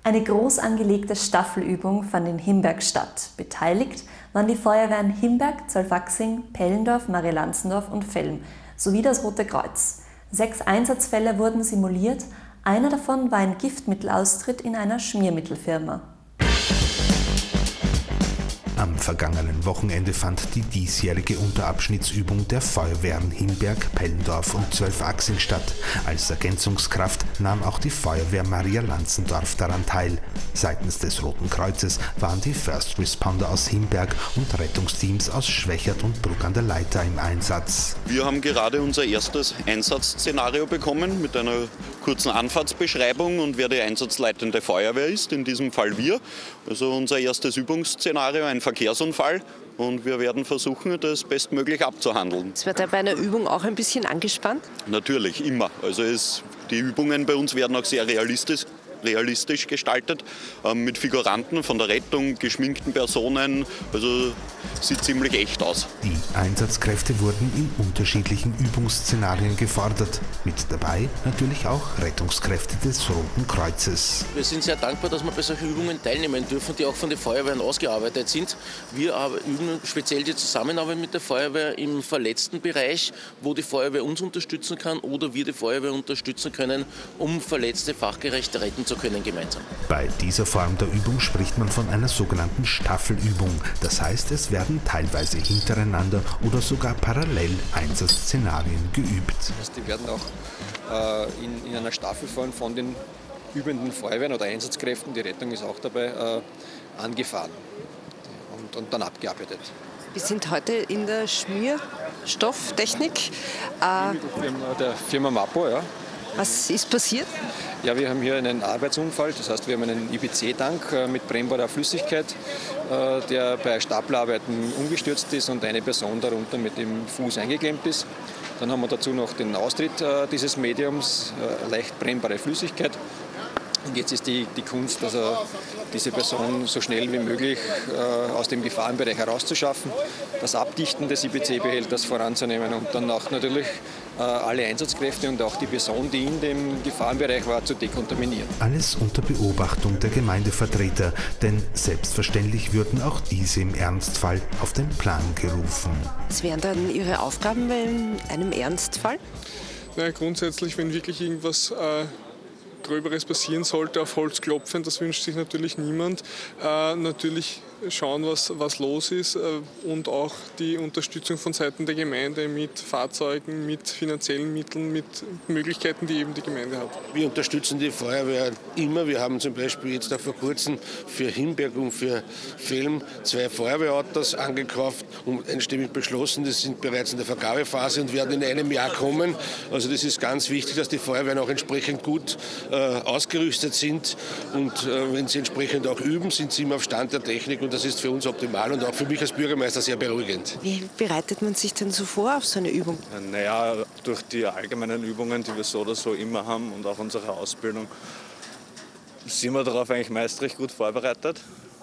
Eine groß angelegte Staffelübung fand in Himberg statt. Beteiligt waren die Feuerwehren Himberg, Zollfachsing, Pellendorf, Maria-Lanzendorf und Velm sowie das Rote Kreuz. 6 Einsatzfälle wurden simuliert, einer davon war ein Giftmittelaustritt in einer Schmiermittelfirma. Am vergangenen Wochenende fand die diesjährige Unterabschnittsübung der Feuerwehren Himberg, Pellendorf und Zollfachsing statt. Als Ergänzungskraft nahm auch die Feuerwehr Maria-Lanzendorf daran teil. Seitens des Roten Kreuzes waren die First Responder aus Himberg und Rettungsteams aus Schwächert und Bruck an der Leitha im Einsatz. Wir haben gerade unser erstes Einsatzszenario bekommen mit einer kurzen Anfahrtsbeschreibung und wer die einsatzleitende Feuerwehr ist, in diesem Fall wir. Also unser erstes Übungsszenario, ein Verkehrsunfall, und wir werden versuchen, das bestmöglich abzuhandeln. Ist man da bei einer Übung auch ein bisschen angespannt? Natürlich, immer. Also die Übungen bei uns werden auch sehr realistisch gestaltet, mit Figuranten von der Rettung, geschminkten Personen, also sieht ziemlich echt aus. Die Einsatzkräfte wurden in unterschiedlichen Übungsszenarien gefordert. Mit dabei natürlich auch Rettungskräfte des Roten Kreuzes. Wir sind sehr dankbar, dass wir bei solchen Übungen teilnehmen dürfen, die auch von den Feuerwehren ausgearbeitet sind. Wir üben speziell die Zusammenarbeit mit der Feuerwehr im verletzten Bereich, wo die Feuerwehr uns unterstützen kann oder wir die Feuerwehr unterstützen können, um Verletzte fachgerecht retten zu können gemeinsam. Bei dieser Form der Übung spricht man von einer sogenannten Staffelübung. Das heißt, es werden teilweise hintereinander oder sogar parallel Einsatzszenarien geübt. Die werden auch in einer Staffelform von den übenden Feuerwehren oder Einsatzkräften, die Rettung ist auch dabei, angefahren und dann abgearbeitet. Wir sind heute in der Schmierstofftechnik. Der Firma Mapo, ja. Was ist passiert? Ja, wir haben hier einen Arbeitsunfall, das heißt, wir haben einen IBC-Tank mit brennbarer Flüssigkeit, der bei Stapelarbeiten umgestürzt ist und eine Person darunter mit dem Fuß eingeklemmt ist. Dann haben wir dazu noch den Austritt dieses Mediums, leicht brennbare Flüssigkeit. Und jetzt ist die Kunst, also diese Person so schnell wie möglich aus dem Gefahrenbereich herauszuschaffen, das Abdichten des IBC-Behälters voranzunehmen und dann auch natürlich alle Einsatzkräfte und auch die Person, die in dem Gefahrenbereich war, zu dekontaminieren. Alles unter Beobachtung der Gemeindevertreter, denn selbstverständlich würden auch diese im Ernstfall auf den Plan gerufen. Was wären dann Ihre Aufgaben bei einem Ernstfall? Na, grundsätzlich, wenn wirklich irgendwas Gröberes passieren sollte, auf Holz klopfen, das wünscht sich natürlich niemand. Natürlich schauen, was los ist und auch die Unterstützung von Seiten der Gemeinde mit Fahrzeugen, mit finanziellen Mitteln, mit Möglichkeiten, die eben die Gemeinde hat. Wir unterstützen die Feuerwehr immer. Wir haben zum Beispiel jetzt auch vor kurzem für Himberg und für Velm 2 Feuerwehrautos angekauft und einstimmig beschlossen. Das sind bereits in der Vergabephase und werden in einem Jahr kommen. Also das ist ganz wichtig, dass die Feuerwehren auch entsprechend gut ausgerüstet sind und wenn sie entsprechend auch üben, sind sie immer auf Stand der Technik und das ist für uns optimal und auch für mich als Bürgermeister sehr beruhigend. Wie bereitet man sich denn so vor auf so eine Übung? Naja, durch die allgemeinen Übungen, die wir so oder so immer haben und auch unsere Ausbildung, sind wir darauf eigentlich meist recht gut vorbereitet.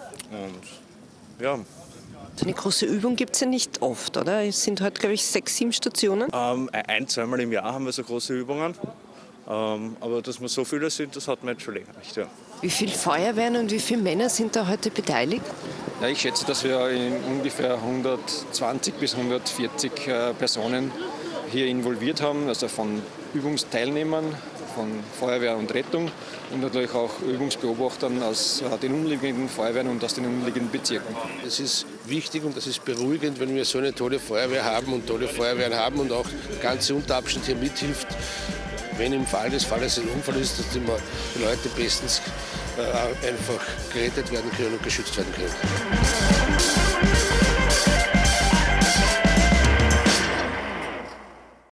Und ja. So eine große Übung gibt es ja nicht oft, oder? Es sind heute, glaube ich, 6, 7 Stationen. 1-2 Mal im Jahr haben wir so große Übungen. Aber dass wir so viele sind, das hat man jetzt schon länger nicht. Ja. Wie viele Feuerwehren und wie viele Männer sind da heute beteiligt? Ja, ich schätze, dass wir ungefähr 120 bis 140 Personen hier involviert haben, also von Übungsteilnehmern, von Feuerwehr und Rettung und natürlich auch Übungsbeobachtern aus den umliegenden Feuerwehren und aus den umliegenden Bezirken. Es ist wichtig und das ist beruhigend, wenn wir so eine tolle Feuerwehr haben und tolle Feuerwehren haben und auch der ganze Unterabschnitt hier mithilft. Wenn im Fall des Falles ein Unfall ist, dass die Leute bestens einfach gerettet werden können und geschützt werden können.